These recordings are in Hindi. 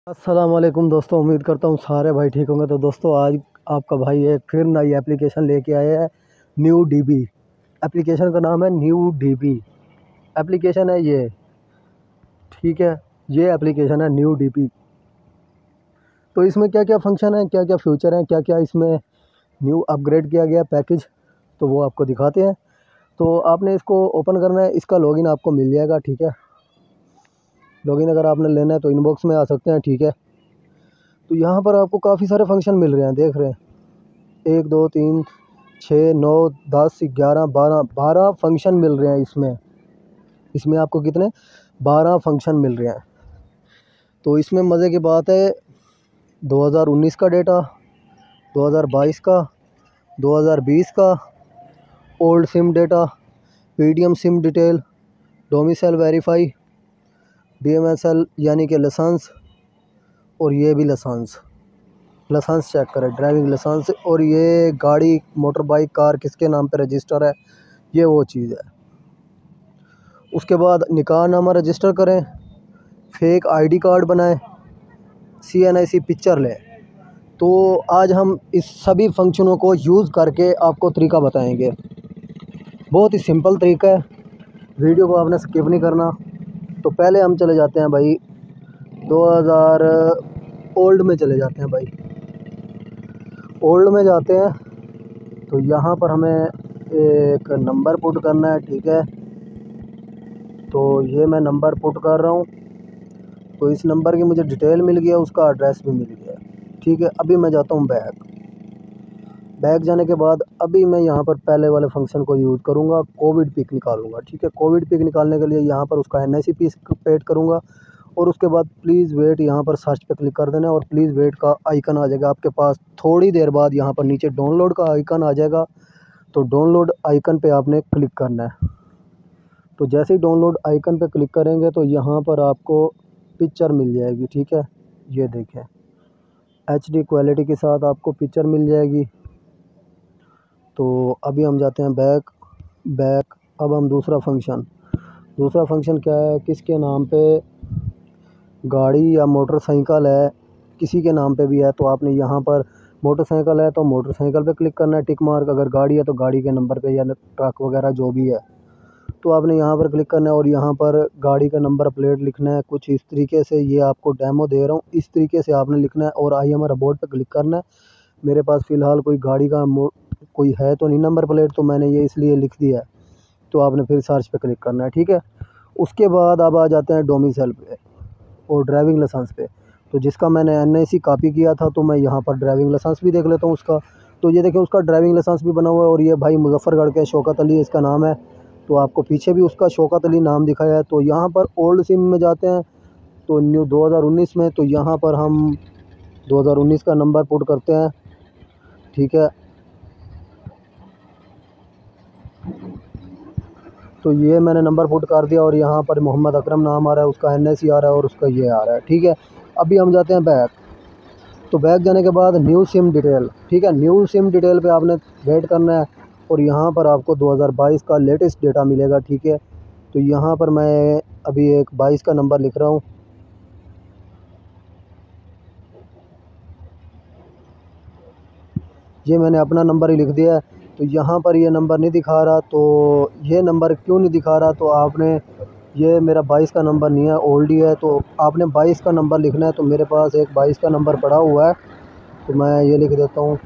अस्सलाम वालेकुम दोस्तों, उम्मीद करता हूँ सारे भाई ठीक होंगे। तो दोस्तों आज आपका भाई एक फिर नई एप्लीकेशन लेके आया है, न्यू डीबी। एप्लीकेशन का नाम है न्यू डीबी। एप्लीकेशन है ये, ठीक है। ये एप्लीकेशन है न्यू डीबी। तो इसमें क्या क्या फंक्शन है, क्या क्या फ्यूचर हैं, क्या क्या इसमें न्यू अपग्रेड किया गया पैकेज, तो वो आपको दिखाते हैं। तो आपने इसको ओपन करना है, इसका लॉगिन आपको मिल जाएगा, ठीक है। लॉगिन अगर आपने लेना है तो इनबॉक्स में आ सकते हैं, ठीक है। तो यहाँ पर आपको काफ़ी सारे फंक्शन मिल रहे हैं, देख रहे हैं 1 2 3 6 9 10 11 12 फंक्शन मिल रहे हैं इसमें। इसमें आपको कितने 12 फंक्शन मिल रहे हैं। तो इसमें मज़े की बात है 2019 का डेटा, 2022 का, 2020 का, old SIM data, PDM SIM detail, domicile verify, DMSL यानी कि लाइसेंस, और ये भी लाइसेंस चेक करें, ड्राइविंग लाइसेंस। और ये गाड़ी मोटर बाइक कार किसके नाम पे रजिस्टर है, ये वो चीज़ है। उसके बाद निकाहनामा रजिस्टर करें, फेक आईडी कार्ड बनाएं, सीएनआईसी पिक्चर लें। तो आज हम इस सभी फंक्शनों को यूज़ करके आपको तरीका बताएंगे। बहुत ही सिंपल तरीका है, वीडियो को आपने स्किप नहीं करना। तो पहले हम चले जाते हैं भाई 2000 ओल्ड में चले जाते हैं भाई। ओल्ड में जाते हैं तो यहाँ पर हमें एक नंबर पुट करना है, ठीक है। तो ये मैं नंबर पुट कर रहा हूँ। तो इस नंबर की मुझे डिटेल मिल गया, उसका एड्रेस भी मिल गया, ठीक है। अभी मैं जाता हूँ बैक जाने के बाद अभी मैं यहाँ पर पहले वाले फंक्शन को यूज़ करूँगा, कोविड पिक निकालूंगा, ठीक है। कोविड पिक निकालने के लिए यहाँ पर उसका एनआईसी पिक पेड करूँगा। और उसके बाद प्लीज़ वेट, यहाँ पर सर्च पे क्लिक कर देना और प्लीज़ वेट का आइकन आ जाएगा आपके पास। थोड़ी देर बाद यहाँ पर नीचे डाउनलोड का आइकन आ जाएगा। तो डाउनलोड आइकन पे आपने क्लिक करना है। तो जैसे ही डाउनलोड आइकन पे क्लिक करेंगे तो यहाँ पर आपको पिक्चर मिल जाएगी, ठीक है। ये देखें, एचडी क्वालिटी के साथ आपको पिक्चर मिल जाएगी। तो अभी हम जाते हैं बैक। अब हम दूसरा फंक्शन क्या है, किसके नाम पे गाड़ी या मोटरसाइकिल है, किसी के नाम पे भी है तो आपने यहाँ पर मोटरसाइकिल है तो मोटरसाइकिल पे क्लिक करना है, टिक मार्क। अगर गाड़ी है तो गाड़ी के नंबर पे या ट्रक वगैरह जो भी है तो आपने यहाँ पर क्लिक करना है और यहाँ पर गाड़ी का नंबर प्लेट लिखना है। कुछ इस तरीके से, ये आपको डेमो दे रहा हूँ, इस तरीके से आपने लिखना है और आई एम अबाउट पे क्लिक करना है। मेरे पास फ़िलहाल कोई गाड़ी का कोई है तो नहीं नंबर प्लेट, तो मैंने ये इसलिए लिख दिया है। तो आपने फिर सर्च पे क्लिक करना है, ठीक है। उसके बाद अब आ जाते हैं डोमिसाइल पे और ड्राइविंग लाइसेंस पे। तो जिसका मैंने एनआईसी कॉपी किया था तो मैं यहाँ पर ड्राइविंग लाइसेंस भी देख लेता हूँ उसका। तो ये देखिए, उसका ड्राइविंग लाइसेंस भी बना हुआ है और ये भाई मुजफ्फरगढ़ के शौकत अली इसका नाम है। तो आपको पीछे भी उसका शौकत अली नाम दिखाया है। तो यहाँ पर ओल्ड सिम में जाते हैं तो न्यू 2019 में, तो यहाँ पर हम 2019 का नंबर पुट करते हैं, ठीक है। तो ये मैंने नंबर पुट कर दिया और यहाँ पर मोहम्मद अकरम नाम आ रहा है, उसका एनआईसी आ रहा है और उसका ये आ रहा है, ठीक है। अभी हम जाते हैं बैक। तो बैक जाने के बाद न्यू सिम डिटेल, ठीक है। न्यू सिम डिटेल पे आपने वेट करना है और यहाँ पर आपको 2022 का लेटेस्ट डेटा मिलेगा, ठीक है। तो यहाँ पर मैं अभी एक 22 का नंबर लिख रहा हूँ। ये मैंने अपना नंबर ही लिख दिया है। तो यहाँ पर ये नंबर नहीं दिखा रहा, तो ये नंबर क्यों नहीं दिखा रहा, तो आपने, ये मेरा 22 का नंबर नहीं है, ओल्ड ही है। तो आपने 22 का नंबर लिखना है। तो मेरे पास एक 22 का नंबर पड़ा हुआ है, तो मैं ये लिख देता हूँ।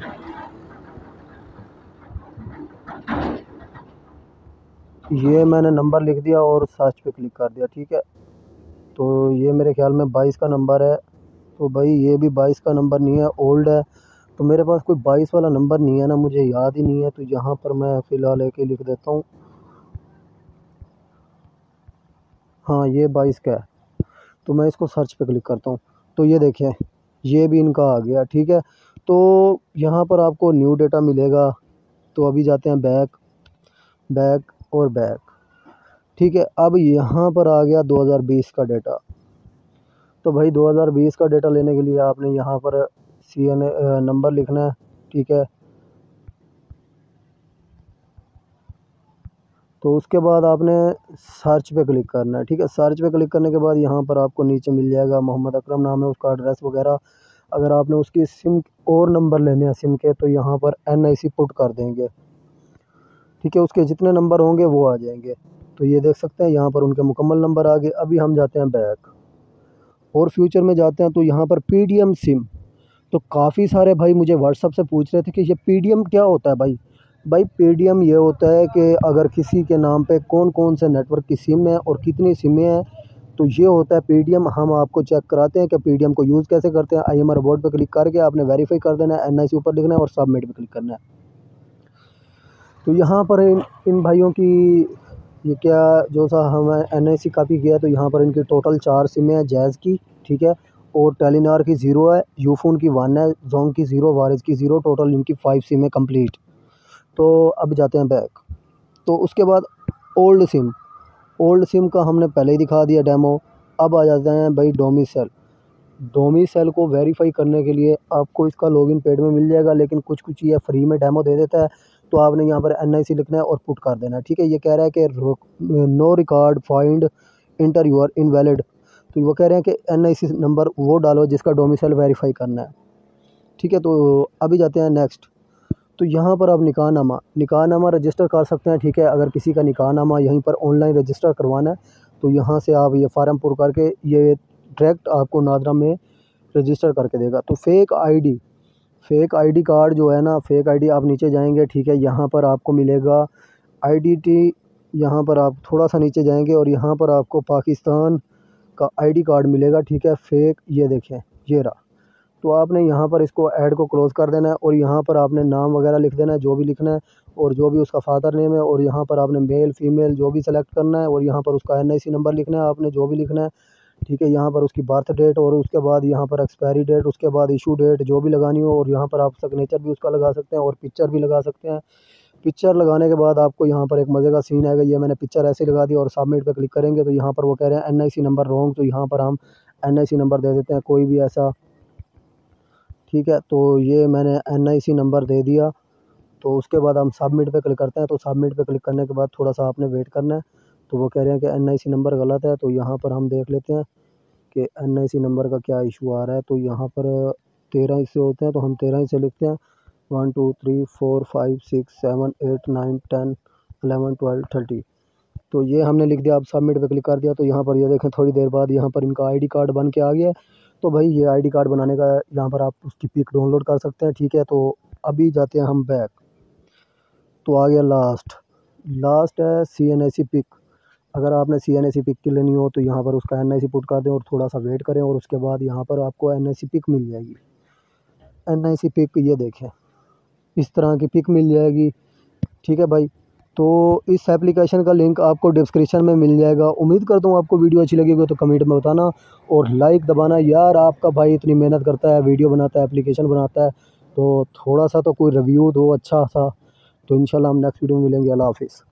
ये मैंने नंबर लिख दिया और सर्च पे क्लिक कर दिया, ठीक है। तो ये मेरे ख्याल में 22 का नंबर है। तो भाई ये भी 22 का नंबर नहीं है, ओल्ड है। तो मेरे पास कोई 22 वाला नंबर नहीं है ना, मुझे याद ही नहीं है। तो यहाँ पर मैं फ़िलहाल एक ही लिख देता हूँ। हाँ, ये 22 का है। तो मैं इसको सर्च पे क्लिक करता हूँ। तो ये देखें, ये भी इनका आ गया, ठीक है। तो यहाँ पर आपको न्यू डेटा मिलेगा। तो अभी जाते हैं बैक और बैक, ठीक है। अब यहाँ पर आ गया 2020 का डेटा। तो भाई 2020 का डेटा लेने के लिए आपने यहाँ पर सीएनए नंबर लिखना है, ठीक है। तो उसके बाद आपने सर्च पे क्लिक करना है। ठीक है, सर्च पे क्लिक करने के बाद यहाँ पर आपको नीचे मिल जाएगा, मोहम्मद अकरम नाम है उसका, एड्रेस वगैरह। अगर आपने उसकी सिम और नंबर लेने हैं सिम के, तो यहाँ पर NIC पुट कर देंगे। ठीक है, उसके जितने नंबर होंगे वो आ जाएंगे। तो ये देख सकते हैं यहाँ पर उनके मुकम्मल नंबर आ गए। अभी हम जाते हैं बैक और फ्यूचर में जाते हैं, तो यहाँ पर PDM सिम। तो काफ़ी सारे भाई मुझे व्हाट्सअप से पूछ रहे थे कि ये PDM क्या होता है भाई PDM ये होता है कि अगर किसी के नाम पे कौन कौन से नेटवर्क की सिम है और कितनी सिमें हैं, तो ये होता है PDM। हम आपको चेक कराते हैं कि PDM को यूज़ कैसे करते हैं। IMR बोर्ड पे क्लिक करके आपने वेरीफाई कर देना है, NIC ऊपर लिखना है और सबमिट पे क्लिक करना है। तो यहाँ पर इन भाइयों की ये क्या जो सा हमें NIC कॉपी किया है, तो यहाँ पर इनकी टोटल 4 सिमें हैं जैज़ की। ठीक है, और टेलीनॉर की 0 है, यूफोन की 1 है, जोंग की 0, वारिस की 0, टोटल इनकी 5 सिमें कंप्लीट। तो अब जाते हैं बैक। तो उसके बाद ओल्ड सिम का हमने पहले ही दिखा दिया डेमो। अब आ जाते हैं भाई डोमिसेल को वेरीफाई करने के लिए आपको इसका लॉगिन पेड में मिल जाएगा, लेकिन कुछ कुछ ये फ्री में डेमो दे देता है। तो आपने यहाँ पर NIC लिखना है और पुट कर देना है। ठीक है, ये कह रहा है कि no record find enter your invalid. तो वो कह रहे हैं कि NIC नंबर वो डालो जिसका डोमिसाइल वेरीफाई करना है। ठीक है, तो अभी जाते हैं नेक्स्ट। तो यहाँ पर आप निकाहनामा रजिस्टर कर सकते हैं। ठीक है, अगर किसी का निकाहनामा यहीं पर ऑनलाइन रजिस्टर करवाना है, तो यहाँ से आप ये फार्म पुर करके ये डायरेक्ट आपको नादरा में रजिस्टर करके देगा। तो फेक आईडी कार्ड जो है ना, फेक आईडी आप नीचे जाएंगे। ठीक है, यहाँ पर आपको मिलेगा IDT। यहाँ पर आप थोड़ा सा नीचे जाएंगे और यहाँ पर आपको पाकिस्तान का ID कार्ड मिलेगा। ठीक है, फेक, ये देखें, ये रहा। तो आपने यहाँ पर इसको ऐड को क्लोज़ कर देना है और यहाँ पर आपने नाम वगैरह लिख देना है जो भी लिखना है, और जो भी उसका फादर नेम है, और यहाँ पर आपने मेल फीमेल जो भी सेलेक्ट करना है, और यहाँ पर उसका NIC नंबर लिखना है आपने जो भी लिखना है। ठीक है, यहाँ पर उसकी बर्थ डेट, और उसके बाद यहाँ पर एक्सपायरी डेट, उसके बाद इशू डेट जो भी लगानी हो, और यहाँ पर आप सिग्नेचर भी उसका लगा सकते हैं और पिक्चर भी लगा सकते हैं। पिक्चर लगाने के बाद आपको यहाँ पर एक मज़े का सीन आएगा। ये मैंने पिक्चर ऐसे लगा दी और सबमिट पे क्लिक करेंगे, तो यहाँ पर वो कह रहे हैं NIC नंबर रॉन्ग। तो यहाँ पर हम NIC नंबर दे देते हैं कोई भी ऐसा। ठीक है, तो ये मैंने NIC नंबर दे दिया। तो उसके बाद हम सबमिट पे क्लिक करते हैं। तो सबमिट पे क्लिक करने के बाद थोड़ा सा आपने वेट करना है। तो वो कह रहे हैं कि NIC नंबर गलत है। तो यहाँ पर हम देख लेते हैं कि NIC नंबर का क्या इशू आ रहा है। तो यहाँ पर 13 हिस्से होते हैं, तो हम 13 हिस्से लिखते हैं। 1 2 3 4 5 6 7 8 9 10 11 12 13। तो ये हमने लिख दिया। अब सबमिट पे क्लिक कर दिया। तो यहाँ पर ये देखें, थोड़ी देर बाद यहाँ पर इनका ID कार्ड बन के आ गया है। तो भाई ये ID कार्ड बनाने का यहाँ पर आप उसकी पिक डाउनलोड कर सकते हैं। ठीक है, तो अभी जाते हैं हम बैक। तो आ गया लास्ट है CNIC पिक। अगर आपने CNIC पिक की लेनी हो, तो यहाँ पर उसका NIC पुट कर दें और थोड़ा सा वेट करें, और उसके बाद यहाँ पर आपको NIC पिक मिल जाएगी। NIC पिक ये देखें, इस तरह की पिक मिल जाएगी। ठीक है भाई, तो इस एप्लीकेशन का लिंक आपको डिस्क्रिप्शन में मिल जाएगा। उम्मीद करता हूँ आपको वीडियो अच्छी लगेगी, तो कमेंट में बताना और लाइक दबाना। यार आपका भाई इतनी मेहनत करता है, वीडियो बनाता है, एप्लीकेशन बनाता है, तो थोड़ा सा तो कोई रिव्यू दो अच्छा सा। तो इंशाल्लाह हम नेक्स्ट वीडियो में मिलेंगे। अल्लाह हाफिज़।